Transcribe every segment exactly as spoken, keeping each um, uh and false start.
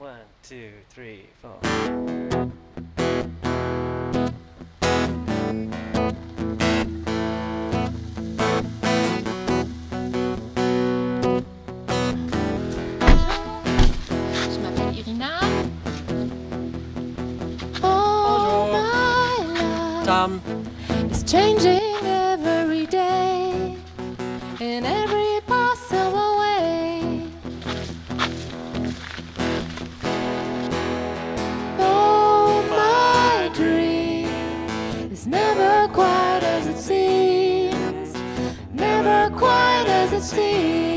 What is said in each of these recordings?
One, two, three, four. Je m'appelle Irina. Bonjour. My life Tom. is changing every day in every possible way. Oh, my dream is never quite as it seems, never quite as it seems.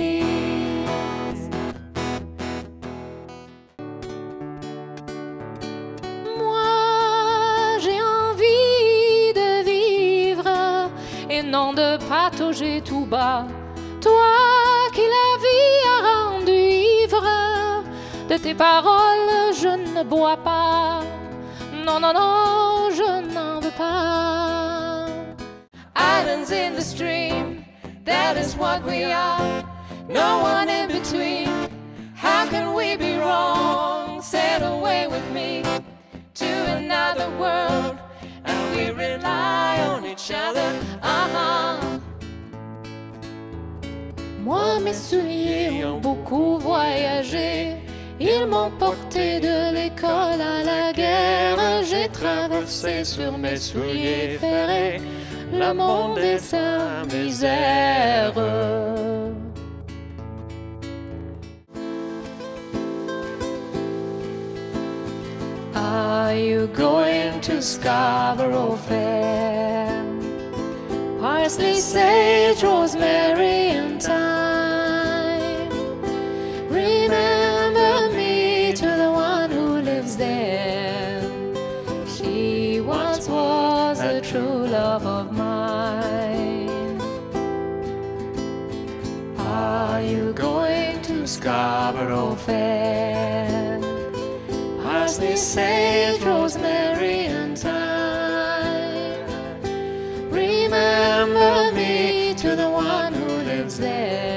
Moi, j'ai envie de vivre et non de patauger tout bas. Toi qui la vie a rendu ivre, de tes paroles je ne bois pas. Non, non, non, je n'en veux pas. Islands in the stream, that is what we are. No one in between. How can we be wrong? Sail away with me to another world, and we rely on each other. Uh-huh. Moi, mes souliers ont beaucoup voyagé. Ils m'ont porté de l'école à la guerre. J'ai traversé sur mes souliers ferrés le monde et sa misère. Are you going to Scarborough Fair? Parsley, sage, rosemary, and thyme. Remember me to the one who lives there. She once was a true love of mine. Are you going to Scarborough Fair? Parsley, sage, rosemary, and thyme. Remember me to the one who lives there.